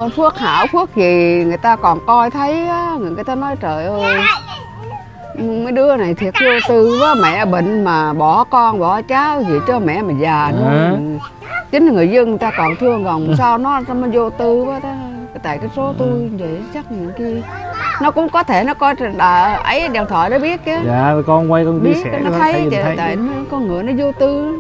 Phước hảo phước gì người ta còn coi thấy á, người ta nói trời ơi mấy đứa này thiệt vô tư quá, mẹ bệnh mà bỏ con bỏ cháu gì cho mẹ mà già nữa. Chính là người dân người ta còn thương, còn sao nó vô tư quá đó. Tại cái số tôi vậy chắc những kia nó cũng có thể nó coi ấy điện thoại nó biết chứ. Dạ con quay con chia sẻ nó thấy tại nó con ngựa nó vô tư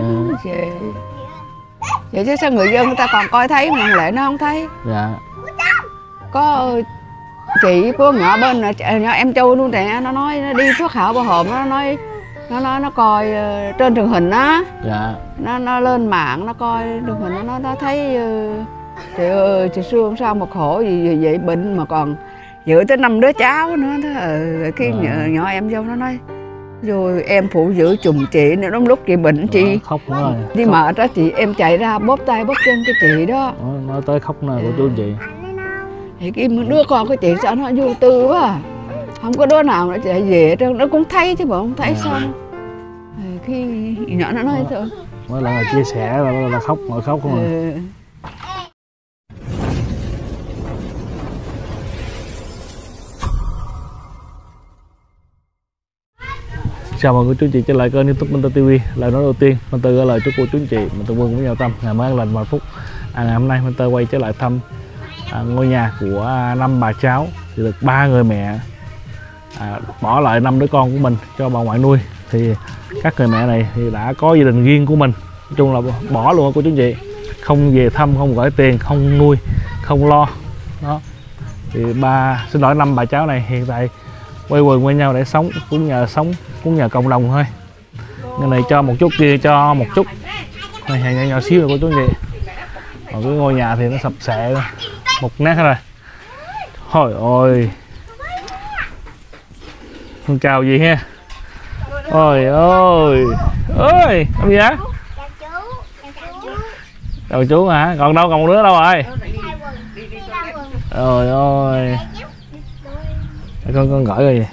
vậy chứ sao người dân người ta còn coi thấy mà Lệ nó không thấy. Dạ có chị của nhỏ bên nhỏ em Châu luôn nè, nó nói nó đi Phước Hảo bao hôm nó nói nó coi trên truyền hình á. Dạ nó lên mạng nó coi truyền hình nó thấy trời ơi chị Sương sao mà khổ gì vậy, bệnh mà còn giữ tới 5 đứa cháu nữa đó. Cái nhỏ em Dâu nó nói rồi em phụ giữ chùm chị nữa, đúng lúc chị bệnh chị khóc nữa rồi. Đi mệt đó chị em chạy ra bóp tay bóp chân cho chị đó. Nói tới khóc nè của chú chị. Thì cái đứa con của chị sao nó vô tư quá à. Không có đứa nào nó chạy về trơn, nó cũng thấy chứ bộ không thấy sao. Khi nhỏ nó nói thôi. Mỗi lần là chia sẻ là khóc, ngồi khóc không à. Chào mừng cô chú chị trở lại kênh YouTube Minh Tư TV. Lời nói đầu tiên, Minh Tư gửi lời chúc cô chú chị mình Tư Quân với nhau tâm ngày mới an lành và hạnh phúc. Ngày hôm nay Minh Tư quay trở lại thăm ngôi nhà của 5 bà cháu, thì được 3 người mẹ bỏ lại 5 đứa con của mình cho bà ngoại nuôi. Thì các người mẹ này thì đã có gia đình riêng của mình, nói chung là bỏ luôn cô chú chị, không về thăm, không gửi tiền, không nuôi, không lo đó. Thì xin lỗi 5 bà cháu này hiện tại quay quần với nhau để sống cũng nhờ cộng đồng thôi. Cái này cho một chút, kia cho một chút, này nhỏ nhỏ xíu rồi cô chú chị. Còn cái ngôi nhà thì nó sập xệ một nát hết rồi. Thôi ôi con chào gì ha. Ôi ơi ơi làm gì á? Chào chú hả? Còn đâu, còn một đứa đâu rồi? Trời ơi con gửi rồi.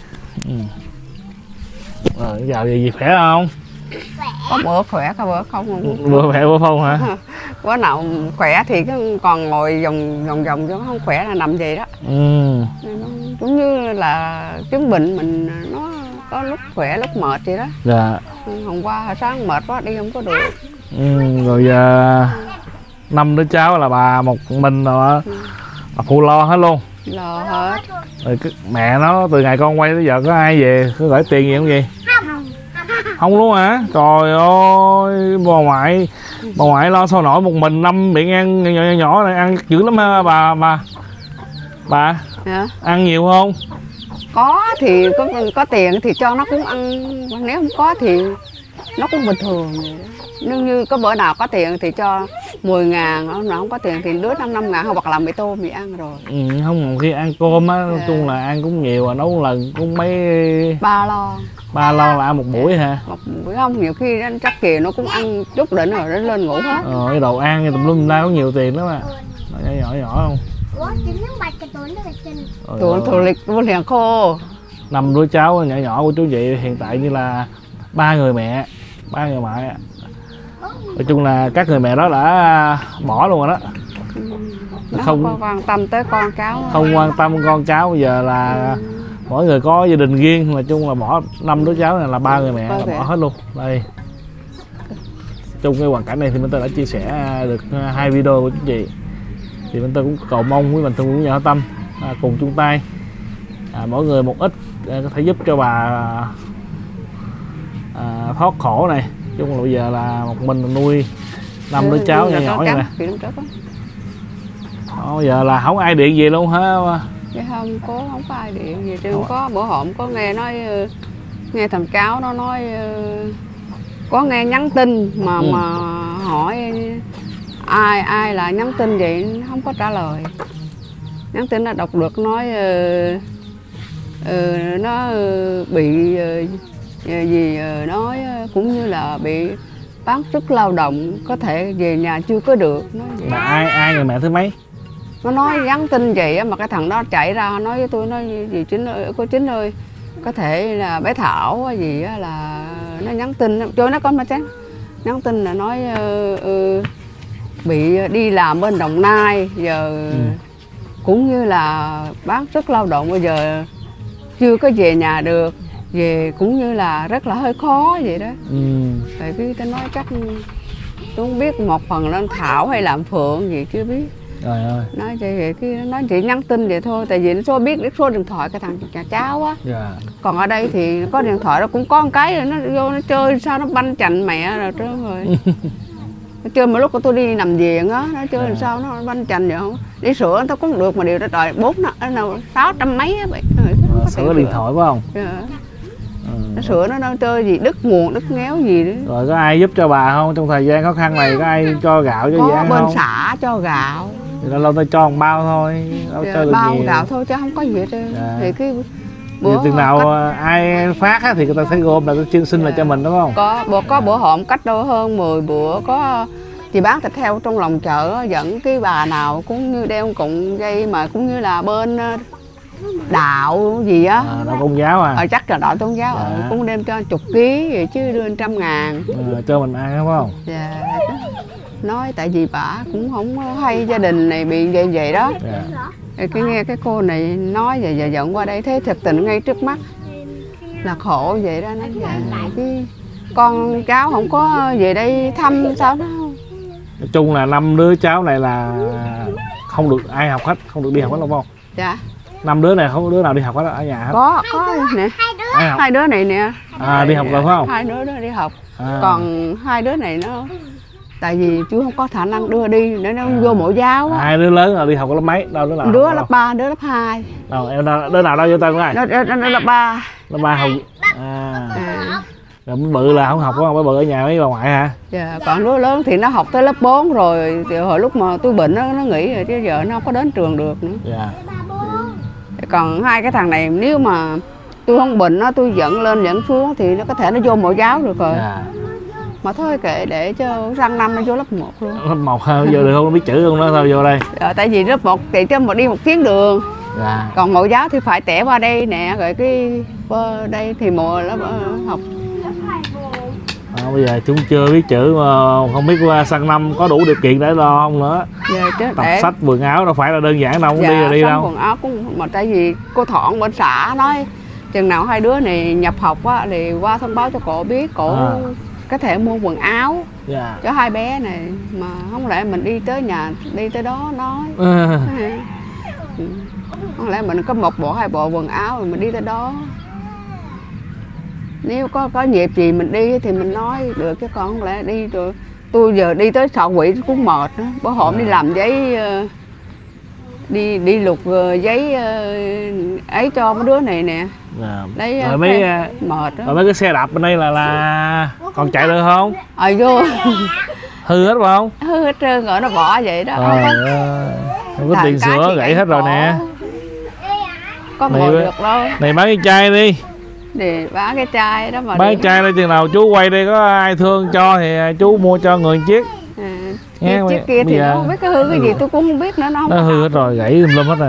Chào gì khỏe không? Có bữa khỏe, có bữa không. Bữa khỏe bữa không hả? Bữa nào khỏe thì còn ngồi vòng chứ không khỏe là nằm vậy đó. Giống như là chứng bệnh mình nó có lúc khỏe lúc mệt vậy đó. Dạ. Hôm qua sáng mệt quá đi không có được. Rồi giờ 5 đứa cháu là bà một mình rồi bà phụ lo hết luôn. Lo hết. Rồi mẹ nó từ ngày con quay tới giờ có ai về có gửi tiền gì không gì? Không luôn hả? Trời ơi bà ngoại lo sao nổi một mình 5 miệng ăn nhỏ này, ăn dữ lắm ha bà. Hả? Ăn nhiều không? Có thì có tiền thì cho nó cũng ăn, nếu không có thì nó cũng bình thường. Nhưng như có bữa nào có tiền thì cho 10.000, nào không có tiền thì đứa 5.000 hoặc làm mì tôm thì ăn rồi. Không, khi ăn cơm á, nói chung là ăn cũng nhiều, và nấu lần cũng mấy 3 lon. 3 lon là ăn một buổi hả? Một buổi không, nhiều khi nó chắc kìa nó cũng ăn chút đỉnh rồi nó lên ngủ hết. Cái đồ ăn tùm lum la có nhiều tiền lắm à. Nhỏ không? Tụi lịch luôn liền khô. 5 đứa cháu nhỏ của chú chị hiện tại như là 3 người mẹ. Nói chung là các người mẹ đó đã bỏ luôn rồi đó. Không quan tâm tới con cháu. Không quan tâm con cháu, bây giờ là mỗi người có gia đình riêng, nói chung là bỏ 5 đứa cháu này là 3 người mẹ là bỏ hết luôn. Đây. Trong cái hoàn cảnh này thì mình đã chia sẻ được 2 video của chú chị. Thì mình cũng cầu mong quý mạnh thường quân nhà hảo tâm cùng chung tay mỗi người một ít để có thể giúp cho bà thoát khổ này. Chung là bây giờ là một mình nuôi 5 đứa cháu nhỏ vậy nè. Bây giờ là không ai điện gì luôn hả? Chứ không có ai điện gì, chứ có bữa hổm có nghe nói nghe thằng cháu nó nói có nghe nhắn tin mà hỏi ai là nhắn tin vậy không có trả lời. Nhắn tin là đọc được nói nó bị gì nói cũng như là bị bán sức lao động, có thể về nhà chưa có được. Nói vậy. Mà ai người mẹ thứ mấy? Nó nói nhắn tin vậy mà cái thằng đó chạy ra nói với tôi nói gì cô Chính ơi, có thể là bé Thảo gì á, là nó nhắn tin cho nó con mà chán, nhắn tin là nói bị đi làm bên Đồng Nai, giờ cũng như là bán sức lao động, bây giờ chưa có về nhà được, về cũng như là rất là hơi khó vậy đó. Tại vì ta nói chắc tôi không biết, một phần lên Thảo hay làm Phượng gì chưa biết. Trời ơi. Nói vậy cái nói chị nhắn tin vậy thôi, tại vì nó số biết số điện thoại cái thằng nhà cháu á. Còn ở đây thì có điện thoại, nó cũng có một cái rồi nó vô nó chơi sao nó banh chành mẹ rồi trơn rồi. Nó chơi mà lúc của tôi đi nằm viện á, nó chơi làm sao nó banh chành vậy không? Đi sửa nó cũng được mà điều đó trời 600 mấy á. Sửa điện thoại phải không? Nó sửa nó đâu chơi gì đứt nguồn đứt ngéo gì nữa. Rồi có ai giúp cho bà không trong thời gian khó khăn này, có ai cho gạo cho gì ăn bên không? xã cho gạo thì lâu ta cho một bao thôi, đâu cho được bao nhiều. gạo thôi chứ không có gì hết trơn. Thì cái bữa chừng nào ai phát á, thì người ta sẽ gom lại ta xin lại cho mình đúng không? Có bữa hổm cách đâu hơn 10 bữa có chị bán thịt heo trong lòng chợ, dẫn cái bà nào cũng như đeo cụm dây mà cũng như là bên đạo gì á, đạo Công giáo chắc là đạo Tôn giáo, cũng đem cho 10 ký vậy chứ đưa 100.000 cho mình ăn đúng không? Dạ. Nói tại vì bà cũng không hay gia đình này bị vậy đó. Cái nghe cái cô này nói vậy giờ dẫn qua đây thấy thực tình ngay trước mắt là khổ vậy đó. Nó cái con cháu không có về đây thăm sao đó. Nói chung là 5 đứa cháu này là không được ai học hết, không được đi học hết đúng không? Dạ. 5 đứa này không có đứa nào đi học hết ở nhà hết. Có nè. Hai đứa này nè. Đi học rồi phải không? Hai đứa đó đi học. Còn hai đứa này nó tại vì chú không có khả năng đưa đi để nó vô mẫu giáo á. Hai đứa lớn là đi học lớp mấy? Đâu đứa nào? Đứa lớp 3, đứa lớp 2. Em đứa nào đâu vô tên này? Nó lớp 3. Lớp 3 học. Rồi bự là không học không? Bự ở nhà mấy bà ngoại hả? Dạ, còn đứa lớn thì nó học tới lớp 4 rồi, thì hồi lúc mà tôi bệnh nó nghỉ rồi chứ giờ nó không có đến trường được nữa. Dạ. Còn hai cái thằng này nếu mà tôi không bệnh nó, tôi dẫn lên dẫn xuống thì nó có thể nó vô mẫu giáo được rồi. Mà thôi kệ để cho sang năm nó vô lớp 1 luôn. Lớp 1 giờ được không? Nó biết chữ luôn đó, sao vô đây? Tại vì lớp 1 thì cho một đi một chuyến đường. Còn mẫu giáo thì phải tẻ qua đây nè, rồi cái qua đây thì mùa lớp học. Bây giờ chúng chưa biết chữ mà không biết qua sang năm có đủ điều kiện để lo không nữa. Tập sách quần áo đâu phải là đơn giản đâu, không đi là đi đâu. Quần áo cũng mà tại vì cô Thọn bên xã nói chừng nào hai đứa này nhập học á thì qua thông báo cho cổ biết, cổ có thể mua quần áo cho hai bé này, mà không lẽ mình đi tới nhà đi tới đó nói. Không lẽ mình có một bộ hai bộ quần áo rồi mình đi tới đó. Nếu có nhịp gì mình đi thì mình nói được, chứ còn không lẽ đi rồi tôi giờ đi tới Sọ Quỷ cũng mệt nữa. Bữa hôm đi làm giấy đi lục giấy ấy cho mấy đứa này nè. Đấy, rồi mấy mệt đó. Rồi mấy cái xe đạp bên đây là còn chạy được không? Vô hư hết phải không? Hư hết trơn rồi, nó bỏ vậy đó. Không có tiền sửa gãy hết rồi nè. Có ngồi được đâu. Này bán cái chai đi. Để bán cái chai đó mà. Bán cái chai đây, chừng nào chú quay đây có ai thương cho thì chú mua cho người chiếc. Chiếc kia thì nó không biết cái hư cái gì tôi cũng không biết nữa, nó không. Nó hư hết rồi, gãy lum hết rồi.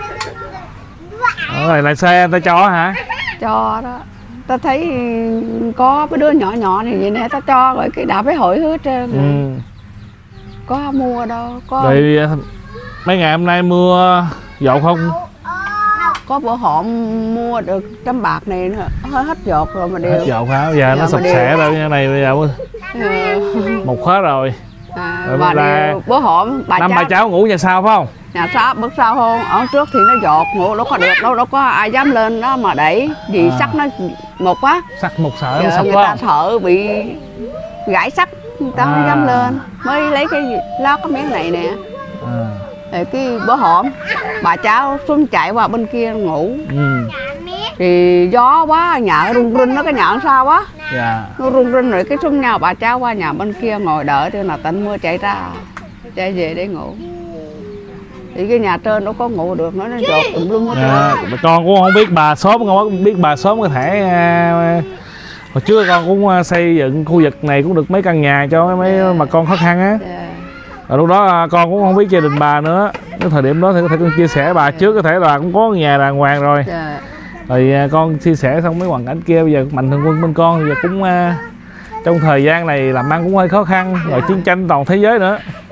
Rồi lại xe người ta cho hả? Cho đó. Ta thấy có cái đứa nhỏ nhỏ này vậy nè, ta cho rồi cái đạp cái hội hết trơn. Có mua đâu. Rồi mấy ngày hôm nay mưa dột không? Có bữa hổm mua được 100 bạc này hết dột rồi mà đều. Hết dột hả? Giờ nó sập sẻ rồi như này bây giờ một hết rồi. Và bữa hổm bà cháu ngủ nhà sau phải không? Nhà sau bước sau không, ở trước thì nó dột ngủ đâu có được đâu có ai dám lên đó mà đẩy vì sắt nó một quá. Sắt một sợ nó sập người ta sợ bị gãy sắt, người ta không dám lên, mới lấy cái lót cái miếng này nè. Rồi cái bữa hổm bà cháu xuống chạy qua bên kia ngủ. Thì gió quá, nhà rung rinh nó, cái nhà sao quá. Nó rung rinh rồi cái xuống nhau bà cháu qua nhà bên kia ngồi đợi cho là tận mưa chạy ra, chạy về để ngủ. Thì cái nhà trên nó có ngủ được, nó dột tùm lum hết. Con cũng không biết bà xóm, không biết bà xóm có thể hồi trước con cũng xây dựng khu vực này cũng được mấy căn nhà cho mấy mà con khó khăn á. Rồi lúc đó con cũng không biết gia đình bà nữa. Cái thời điểm đó thì có thể con chia sẻ bà trước, có thể là cũng có nhà đàng hoàng rồi. Rồi con chia sẻ xong mấy hoàn cảnh kia, bây giờ mạnh thường quân bên con bây giờ cũng trong thời gian này làm ăn cũng hơi khó khăn, rồi chiến tranh toàn thế giới nữa.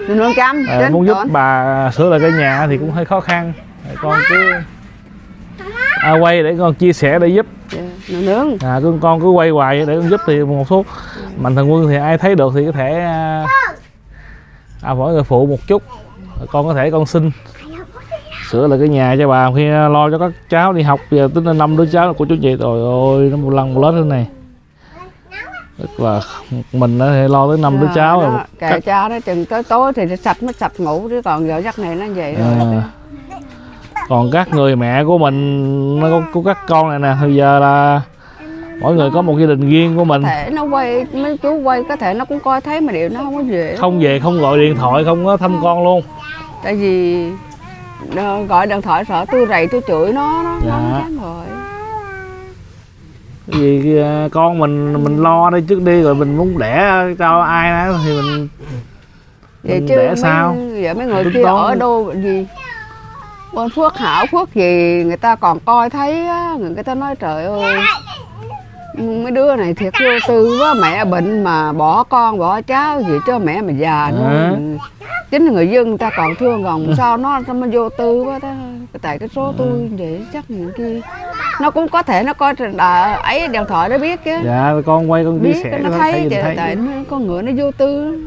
nương chăm muốn giúp bà sửa lại cái nhà thì cũng hơi khó khăn. Con cứ quay để con chia sẻ để giúp. Nương Con cứ quay hoài để con giúp, thì một số mạnh thường quân thì ai thấy được thì có thể mỗi người phụ một chút. Con có thể con xin sửa lại cái nhà cho bà, khi lo cho các cháu đi học. Giờ tính là 5 đứa cháu của chú chị, rồi ôi nó một lần một lớp thế này, tức là mình nó thể lo tới 5 đứa cháu rồi. Kệ cha đó, chừng tới tối thì sạch mới sạch ngủ, chứ còn giờ giấc này nó vậy rồi. Còn các người mẹ của mình, nó có các con này nè, bây giờ là mỗi người có một gia đình riêng của mình. Thể nó quay, mấy chú quay có thể nó cũng coi thấy mà điều nó không có về. Không về, không gọi điện thoại, không có thăm con luôn. Tại vì gọi điện thoại sợ tôi rầy tôi chửi nó chán rồi. Vì con mình lo đây trước đi, rồi mình muốn đẻ cho ai đó thì mình chứ đẻ sao? Vậy mấy người kia ở đâu gì bên Phước Hảo Phước gì người ta còn coi thấy á, người ta nói trời ơi mấy đứa này thiệt vô tư quá, mẹ bệnh mà bỏ con bỏ cháu gì cho mẹ mà già nữa. Chính người dân người ta còn thương, còn sao nó vô tư quá đó. Tại cái số tôi vậy chắc những kia nó cũng có thể nó coi ấy điện thoại nó biết chứ. Dạ con quay con chia sẻ nó thấy tại con người nó vô tư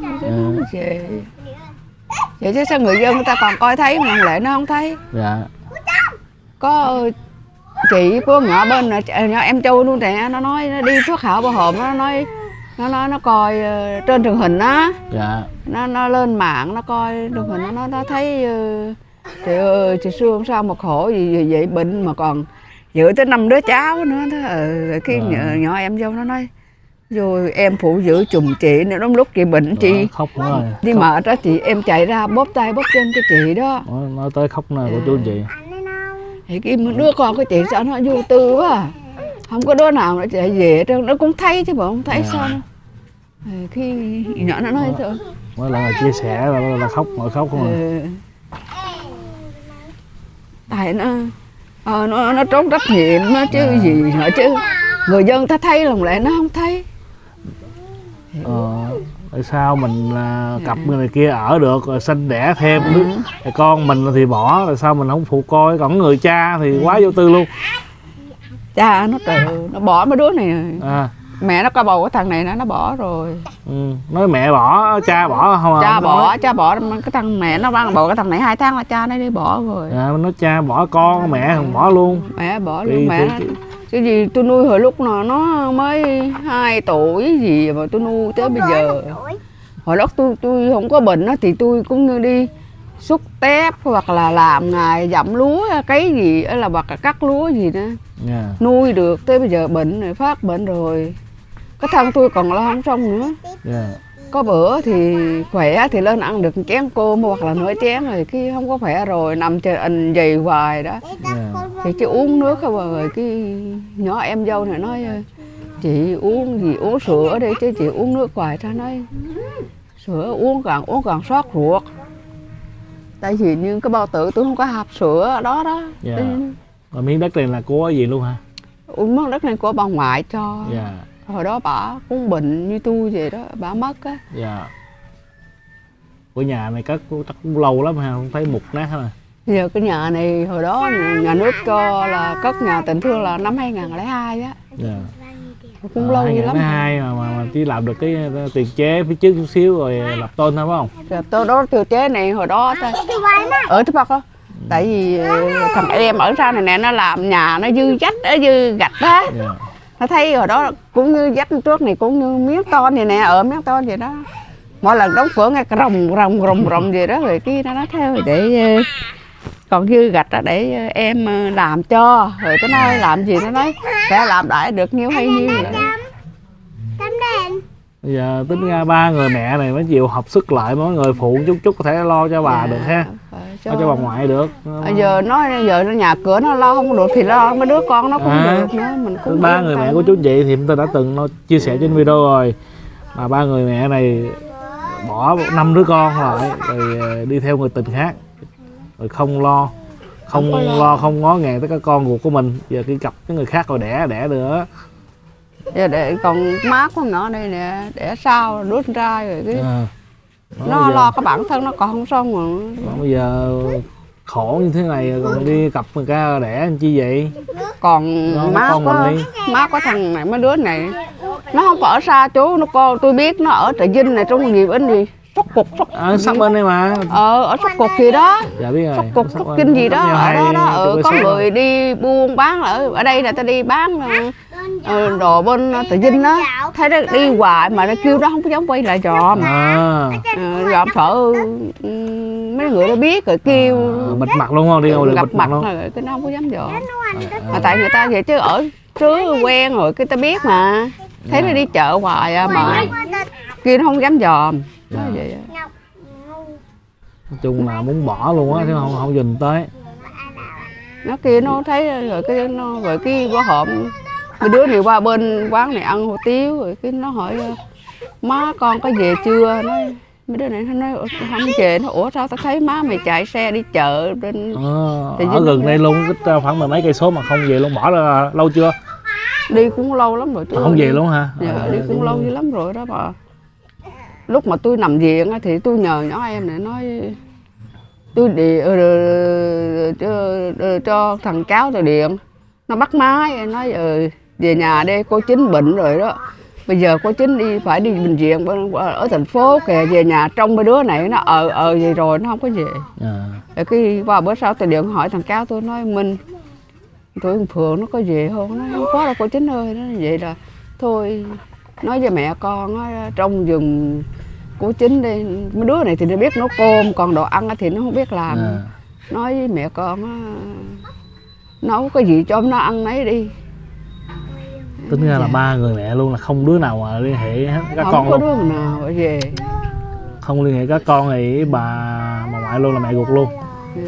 vậy chứ sao người dân người ta còn coi thấy mà lẽ nó không thấy. Dạ có chị của nhỏ bên nhỏ em Châu luôn nè, nó nói nó đi Phước Hảo Bảo Hồm, nó nói nó coi trên truyền hình á. Dạ nó lên mạng nó coi truyền hình, nó thấy trời ơi chị Sương sao mà khổ gì vậy, bệnh mà còn giữ tới 5 đứa cháu nữa đó. Khi nhỏ em Dâu nó nói rồi em phụ giữ chùm chị nữa, đúng lúc chị bệnh chị khóc nữa rồi. đi mệt đó chị em chạy ra bóp tay bóp chân cho chị đó. Nói tới khóc này của chú chị. Thì cái đứa con của chị sao nó vô tư quá, không có đứa nào nó chạy về đâu, nó cũng thấy chứ bộ không thấy sao đâu. Khi nhỏ nó nói thôi mỗi lần là chia sẻ là khóc, ngồi khóc không tại nó trốn trách nhiệm nó chứ gì nữa, chứ người dân ta thấy lòng lẽ nó không thấy. Tại sao mình cặp người này kia ở được rồi sinh đẻ thêm đứa con mình thì bỏ, tại sao mình không phụ coi, còn người cha thì quá vô tư luôn. Cha nó trời nó bỏ mấy đứa này mẹ nó coi bầu cái thằng này nó bỏ rồi. Nói mẹ bỏ cha bỏ không? Cha bỏ cái thằng mẹ nó mang bầu cái thằng này 2 tháng là cha nó đi bỏ rồi. Nói cha bỏ con, mẹ không bỏ luôn. Mẹ bỏ luôn. Mẹ cái gì tôi nuôi hồi lúc nào nó mới 2 tuổi gì mà tôi nuôi tới bây giờ. Hồi lúc tôi không có bệnh đó, thì tôi cũng như đi xúc tép hoặc là làm ngày dặm lúa cái gì là hoặc là cắt lúa gì đó. Nuôi được tới bây giờ bệnh rồi, phát bệnh rồi cái thân tôi còn lo không xong nữa. Có bữa thì khỏe thì lên ăn được chén cơm hoặc là nửa chén, rồi cái không có khỏe rồi nằm chơi ảnh dày hoài đó. Thì chỉ uống nước thôi, rồi cái nhỏ em Dâu này nói chị uống gì uống sữa đi chứ chị uống nước hoài. Sao nói sữa uống càng xót ruột, tại vì như cái bao tử tôi không có hạp sữa đó. Rồi miếng đất này là của gì luôn hả? Miếng đất này của bà ngoại cho. Hồi đó bà cũng bệnh như tôi vậy đó, bà mất á. Của nhà này cất chắc cũng lâu lắm ha, không thấy mục nát hết rồi. Giờ cái nhà này hồi đó nhà nước cho là cất nhà tình thương là năm 2002 á. Cũng lâu lắm. 2002 mà chỉ làm được cái tiền chế phía trước chút xíu rồi lập tôn thôi phải không? Tôi đó tiền chế này hồi đó ở thứ Bắc đó. Tại vì thằng em ở sau này nè nó làm nhà nó dư dách ở dư gạch đó. Nó thấy hồi đó cũng như dách trước này cũng như miếng ton vậy nè, ở miếng ton vậy đó. Mỗi lần đóng cửa nghe rồng gì đó, rồi kia nó theo rồi để còn dư gạch đó để em làm cho. Rồi tôi nói làm gì, nó nói sẽ làm đại được nhiêu hay nhiêu vậy. Bây giờ tính ra 3 người mẹ này mới chịu hợp sức lại, mỗi người phụ chút có thể lo cho bà được ha, lo cho bà ngoại được. Giờ giờ nhà cửa nó lo không được thì lo mấy đứa con nó cũng được nữa. Mình cũng 3 người mẹ của chú chị thì tôi đã từng chia sẻ trên video rồi, mà 3 người mẹ này bỏ 5 đứa con lại rồi đi theo người tình khác, rồi không không ngó ngàng tới các con ruột của mình, giờ đi cặp với người khác rồi đẻ nữa. Giờ để còn má con nhỏ đây nè, đẻ sao đứa con trai rồi cái Nó lo có bản thân nó còn không xong mà. Bây giờ khổ như thế này còn đi cặp người ca đẻ làm chi vậy? Còn má có thằng này mấy đứa này nó không có ở xa chú, nó con tôi biết nó ở Trà Vinh này trong nghiệp bên gì Sóc Cục Sắp bên đây mà. Ở Sóc Cục gì đó. Dạ biết rồi. Sóc Cục Sóc Kinh gì đó ở đó có người đi buôn bán ở đây là ta đi bán đồ bên Trà Vinh đó, thấy nó đi hoài mà nó kêu đó không có dám quay lại dòm. Dòm sợ mấy người đó biết rồi kêu bịt mặt luôn không? Đi đâu gặp bịt mặt luôn. rồi cái nó không có dám dòm. Mà tại người ta vậy chứ ở xứ quen rồi cái ta biết mà, thấy nó đi chợ hoài mà kia nó không dám dòm. Nói vậy. Nói chung là muốn bỏ luôn á chứ không dừng tới. Nó kia nó thấy rồi cái bữa hổm mấy đứa này qua bên quán này ăn hủ tiếu rồi cái nó hỏi má con có về chưa, nói mấy đứa này nó nói không về, nó ủa sao tao thấy má mày chạy xe đi chợ bên ở gần đây luôn, khoảng mười mấy cây số mà không về luôn, bỏ ra lâu chưa? Đi cũng lâu lắm rồi. Không về luôn hả? Dạ, đi cũng lâu dữ lắm rồi đó bà. Lúc mà tôi nằm viện thì tôi nhờ nhỏ em này nói tôi cho thằng cháu tôi điện, nó bắt máy nói về nhà đi, cô Chính bệnh rồi đó, bây giờ cô Chính phải đi bệnh viện ở thành phố kìa, về nhà trong mấy đứa này nó vậy rồi nó không có về. Rồi cái qua bữa sau tôi điện hỏi thằng cháu tôi nói Minh tụi Phượng nó có về không, nó không có đâu cô Chính ơi. Nó vậy là thôi nói với mẹ con trong giùm cô Chính đi, mấy đứa này thì nó biết nấu cơm còn đồ ăn thì nó không biết làm. Nói với mẹ con nấu cái gì cho nó ăn nấy đi. Tính ra là ba người mẹ luôn, là không đứa nào mà liên hệ các không con có luôn. đứa nào về. Không liên hệ các con thì bà ngoại luôn, là mẹ ruột luôn.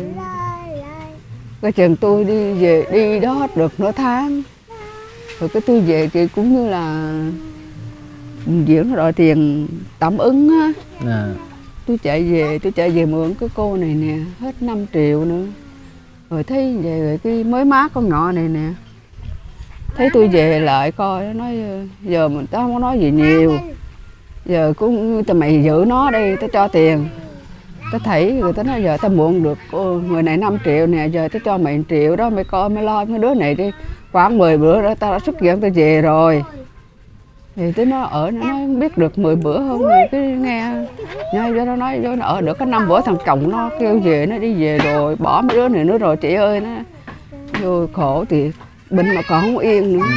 Cái chừng tôi đi về đi đó được nửa tháng rồi cái tôi về thì cũng như là diễn đòi tiền tạm ứng á. Tôi chạy về mượn cái cô này nè hết 5 triệu nữa, rồi thấy về rồi cái mới má con nhỏ này nè, thấy tôi về lại coi nó nói giờ mình tao không có nói gì nhiều, giờ cũng tao mày giữ nó đi, tao cho tiền. Tao thấy người ta nói giờ tao mượn được người này 5 triệu nè, giờ tao cho mày 1 triệu đó, mày coi mày lo mấy đứa này đi, khoảng 10 bữa đó tao đã xuất viện tao về rồi. Thì tới nó ở nó nói biết được 10 bữa không, rồi cái nghe nó nói nó ở được có 5 bữa thằng chồng nó kêu về, nó đi về rồi bỏ mấy đứa này nữa rồi chị ơi, nó vô khổ thì bệnh mà còn không yên nữa.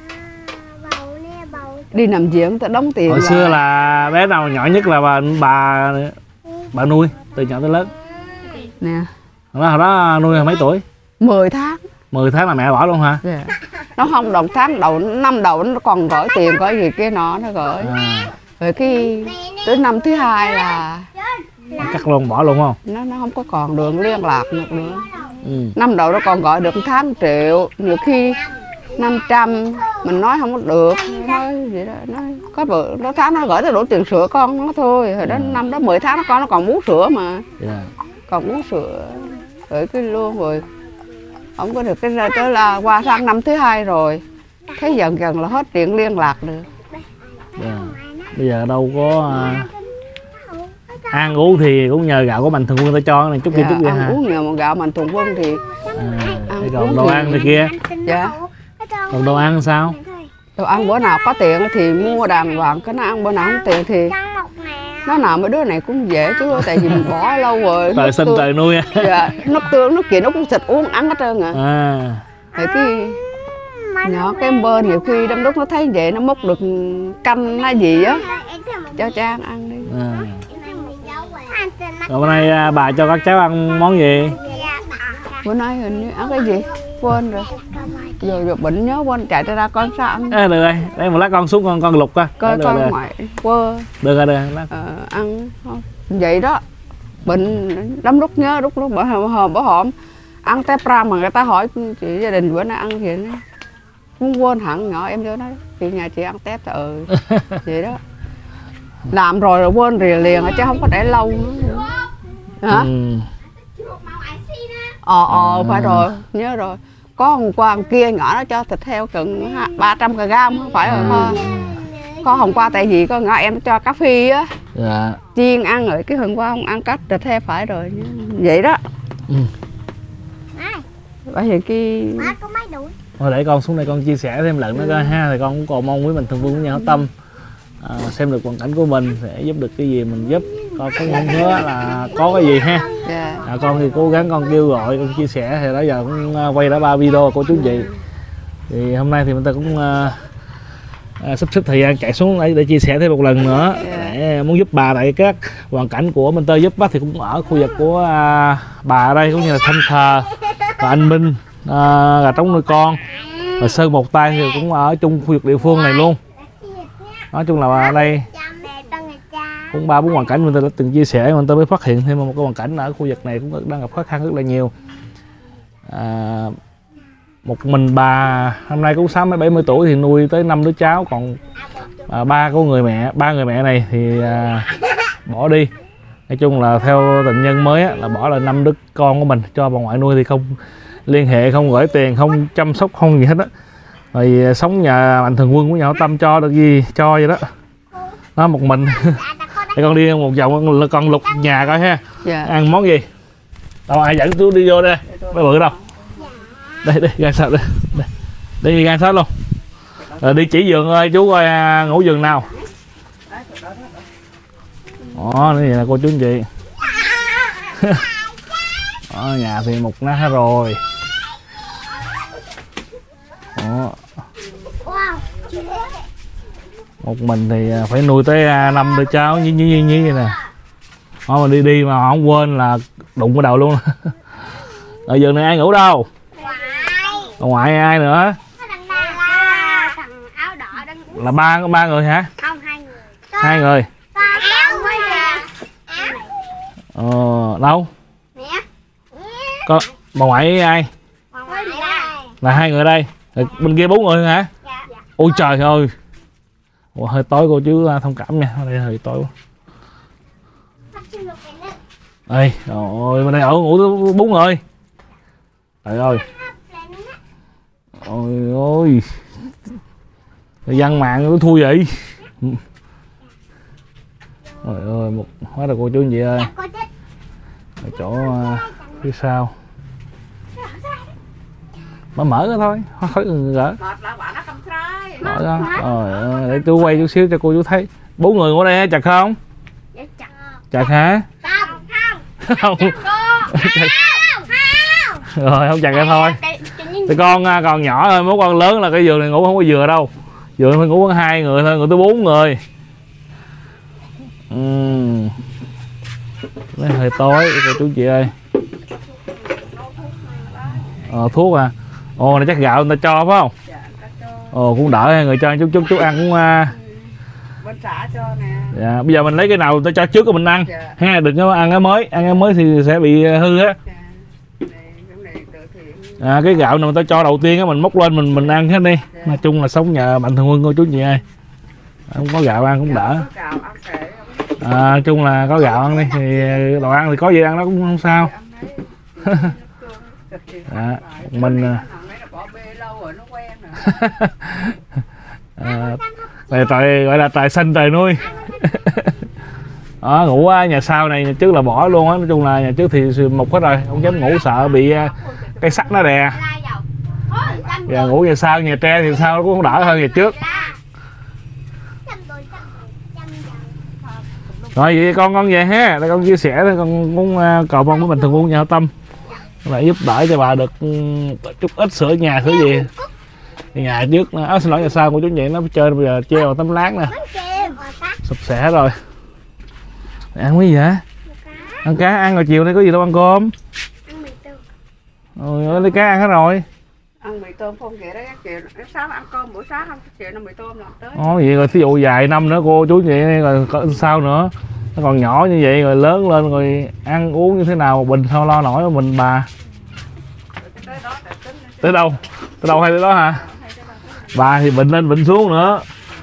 Đi nằm viện ta đóng tiền. Hồi xưa là bé nào nhỏ nhất là bà nuôi từ nhỏ tới lớn nè. Hồi đó nuôi mấy tuổi? 10 tháng. 10 tháng là mẹ bỏ luôn hả? Yeah. Nó không đồng tháng đầu năm đầu nó còn gửi tiền có gì kia nó gửi. Rồi cái tới năm thứ 2 là cắt luôn, bỏ luôn không? Nó không có còn đường liên lạc được nữa. Năm đầu nó còn gọi được 1 tháng 1 triệu, nhiều khi 500 mình nói không có được, nói vậy đó, nói có bữa đó tháng nó gửi tới đủ tiền sữa con nó thôi. Rồi đó năm đó 10 tháng nó còn muốn sữa mà. Còn muốn sữa rồi cái luôn rồi không có được, cái tới là qua sang năm thứ 2 rồi thấy dần dần là hết tiền liên lạc được. Bây giờ đâu có ăn uống thì cũng nhờ gạo của Mạnh Thường Quân ta cho này chút kia chút kia hả? Ăn uống nhờ mà gạo Mạnh Thường Quân thì còn đồ ăn thì kia. Dạ. Còn đồ ăn sao? Đồ ăn bữa nào có tiền thì mua đàng hoàng, cái nó ăn bữa nào không tiền thì nó nào mấy đứa này cũng dễ chứ, tại vì mình bỏ lâu rồi. Trời sinh trời nuôi. Dạ, nước tương nước kia nó cũng thịt uống ăn hết trơn Rồi cái nhỏ cái bên nhiều khi đâm đúc nó thấy vậy nó múc được canh hay gì á cho Trang ăn đi. Rồi bữa nay bà cho các cháu ăn món gì? Bữa nay hình như ăn cái gì quên rồi. Giờ bệnh nhớ quên, chạy ra con sao ăn. Được rồi, đây một lát con xuống con lục coi. Coi con ngoại quên. Được rồi. Ăn không vậy đó, bệnh lắm lúc nhớ lúc bữa hổm ăn tép ra mà người ta hỏi chị gia đình bữa nay ăn gì đó muốn quên hẳn, nhỏ em cho nó chị nhà chị ăn tép vậy đó, làm rồi quên liền chứ không có để lâu nữa hả? Phải rồi, nhớ rồi. Có hôm qua kia nhỏ nó cho thịt heo chừng 300 g không phải rồi. Có hôm qua tại vì có nhỏ em cho cà phê á, Dạ. Chiên ăn rồi cái hôm qua không ăn cách rồi theo phải rồi vậy đó. Bởi vì cái có mấy đuổi. Thôi để con xuống đây con chia sẻ thêm lần nữa coi ha, thì con cũng cầu mong quý mạnh thường quân của nhà hảo tâm xem được hoàn cảnh của mình sẽ giúp được cái gì mình giúp, con cũng mong hứa là có cái gì ha. Con thì cố gắng con kêu gọi con chia sẻ, thì đó giờ cũng quay đã 3 video của chú anh chị, thì hôm nay thì mình ta cũng sắp xếp thời gian chạy xuống để chia sẻ thêm một lần nữa để muốn giúp bà. Tại các hoàn cảnh của Minh Tơ giúp thì cũng ở khu vực của bà ở đây, cũng như là Thanh Thờ và anh Minh, gà trống nuôi con và Sơn Một Tay thì cũng ở chung khu vực địa phương này luôn. Nói chung là ở đây cũng 3-4 hoàn cảnh mình đã từng chia sẻ, mình mới phát hiện thêm một cái hoàn cảnh ở khu vực này cũng đang gặp khó khăn rất là nhiều. Một mình bà hôm nay cũng 60-70 tuổi thì nuôi tới 5 đứa cháu, còn ba người mẹ này thì bỏ đi. Nói chung là theo tình nhân mới á, là bỏ là 5 đứa con của mình cho bà ngoại nuôi, thì không liên hệ, không gửi tiền, không chăm sóc, không gì hết á. Rồi sống nhà mạnh thường quân của nhà hảo tâm cho được gì cho vậy đó. Nó một mình. Để con đi một vòng con lục nhà coi ha. Ăn món gì? Đâu ai dẫn chú đi vô đây? Mấy bự đâu? Đây gan sát đây. Đi gan sát luôn. Rồi đi chỉ giường ơi, chú coi ngủ giường nào. Đó, này là cô chú anh chị. Đó, nhà thì một nát rồi. Đó. Một mình thì phải nuôi tới 5 đứa cháu như vậy nè. Đó, mà đi mà không quên là đụng vào đầu luôn. Ở giường này ai ngủ đâu? Ngoại ai nữa? Là ba người hả? Không, 2 người. 2 người. Đâu? Mẹ. Có bà ngoại ai? Là 2 người đây. Rồi bên kia 4 người hả? Dạ. Ôi trời ơi. Ủa, hơi tối cô chú thông cảm nha, ở đây hơi tối quá. Đây, rồi bên đây ở ngủ 4 người. Trời ơi. Ôi ôi. Văn mạng nó thui vậy. Trời ơi, một hóa là cô chú anh chị ơi. Ở chỗ phía sau. Mở ra thôi, khỏi gỡ. Mở ra. Rồi để tôi quay chút xíu cho cô chú thấy. 4 người ngủ đây chặt không? Chặt hả? Không. Rồi không chặt ra thôi. Thì con còn nhỏ thôi, mốt con lớn là cái giường này ngủ không có vừa đâu. Giường phải ngủ có 2 người thôi, ngủ tới 4 người. Nó hơi tối cô chú chị ơi. Thuốc à? Ồ này chắc gạo người ta cho phải không? Ồ cũng đỡ, người cho chút ăn cũng bên xã cho nè. Dạ, bây giờ mình lấy cái nào người ta cho trước rồi mình ăn ha, đừng có ăn cái mới thì sẽ bị hư á. Cái gạo nào người ta cho đầu tiên á mình móc lên mình ăn hết đi. Nói chung là sống nhờ mạnh thường quân cô chú chị ơi, không có gạo ăn cũng đỡ. Nói chung là có gạo ăn đi thì đồ ăn thì có gì ăn nó cũng không sao. Mình trời gọi là trời xanh trời nuôi. Đó, ngủ ở nhà sau này, nhà trước là bỏ luôn á. Nói chung là nhà trước thì mục hết rồi, không dám ngủ sợ bị cây sắt nó đè. Giờ ngủ nhà sau, nhà tre thì sao nó cũng đỡ hơn nhà trước. Rồi vậy con về ha, để con chia sẻ, con muốn cầu mong với mình thường quân nhà hảo tâm lại giúp đỡ cho bà được chút ít sửa nhà sửa gì. Nhà trước xin lỗi, nhà sau của chú vậy nó chơi bây giờ treo tấm láng nè sụp xẻ rồi. Ăn cái gì hả? Ăn cá. Ăn rồi chiều nay có gì đâu ăn cơm. Rồi lấy cá ăn hết rồi. Ăn mì tôm không vậy đó, chiều sáng ăn cơm buổi sáng không, chiều nó mì tôm làm tới. Vậy rồi thí dụ vài năm nữa cô chú vậy rồi sao nữa, nó còn nhỏ như vậy rồi lớn lên rồi ăn uống như thế nào bình sao lo nổi mình bà. Tới đâu hay tới đó hả? Bà thì bệnh lên bệnh xuống nữa.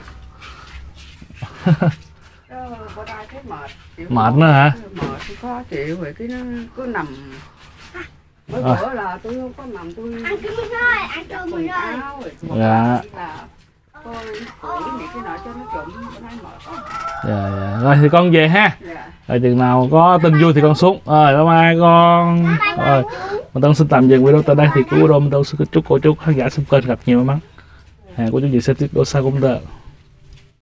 Mệt nữa hả? Mệt thì khó chịu rồi cái nó cứ nằm. Bữa là tôi không có nằm, tôi ăn cơm rồi, ăn cơm rồi. Dạ. Dạ. Rồi thì con về ha. Dạ. Rồi chừng nào có tin vui thì con xuống. Rồi bye bye con. Rồi mình Tân xin tạm dừng video tại đây. Thì cuối video mình Tân xin chúc cô chú khán giả xem kênh gặp nhiều may mắn. Của chú chị sẽ tiếp đổ xa cũng được.